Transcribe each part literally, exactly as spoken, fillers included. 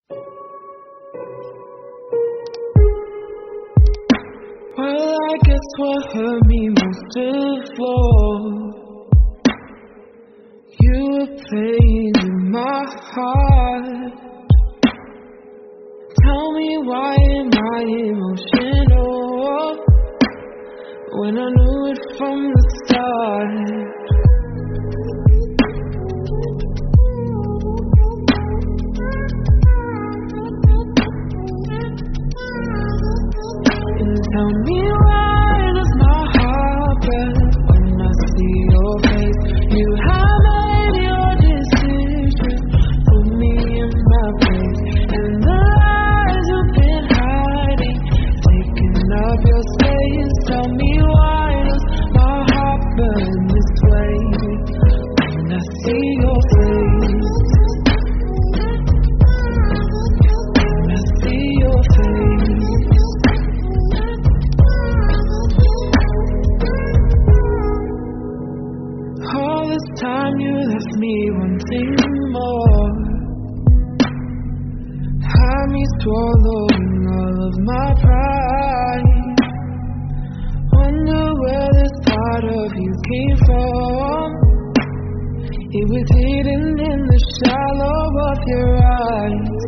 Well, I guess what hurt me most of all, you were playing in my heart. Tell me, why am I emotional when I knew it from the start? And tell me, why does my heart break when I see your face? You have made your decision, put me in my place, and the lies you've been hiding, taking up your space. Tell me, why does my heart burn this way when I see your face? When I see your face. All this time you left me wanting more, had me swallowing all of my pride. Wonder where this part of you came from. It was hidden in the shallow of your eyes.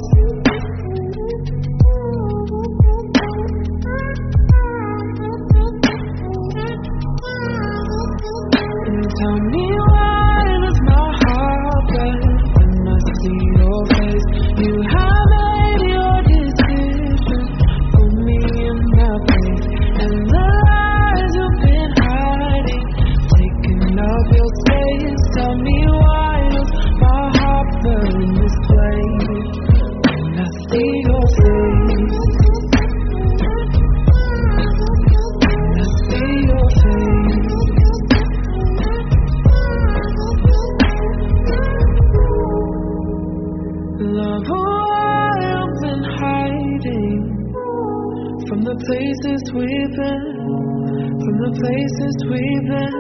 And tell me, why does my heart break when I see your face? You have made your decision, put me in my place, and the lies you've been hiding, taking up your space. Tell me, why does my heart burn this way when I see your face? When I see your face. Love, why I've been hiding from the places we've been, from the places we've been.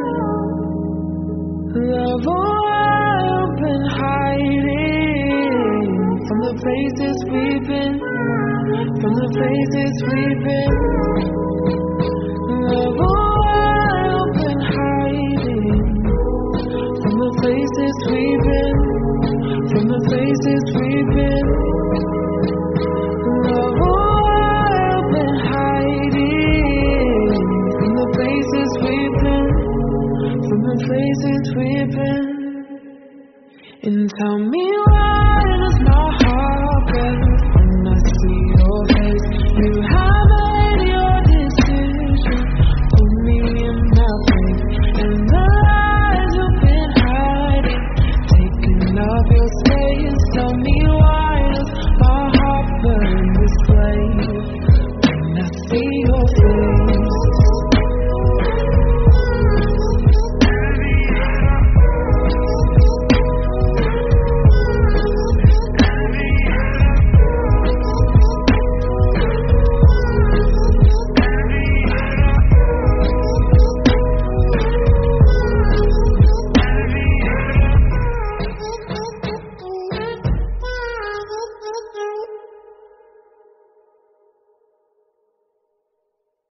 Love, why I've been hiding from the places we've been, from the places we've been. Love, why I've been hiding from the places we've been, from the places we've been.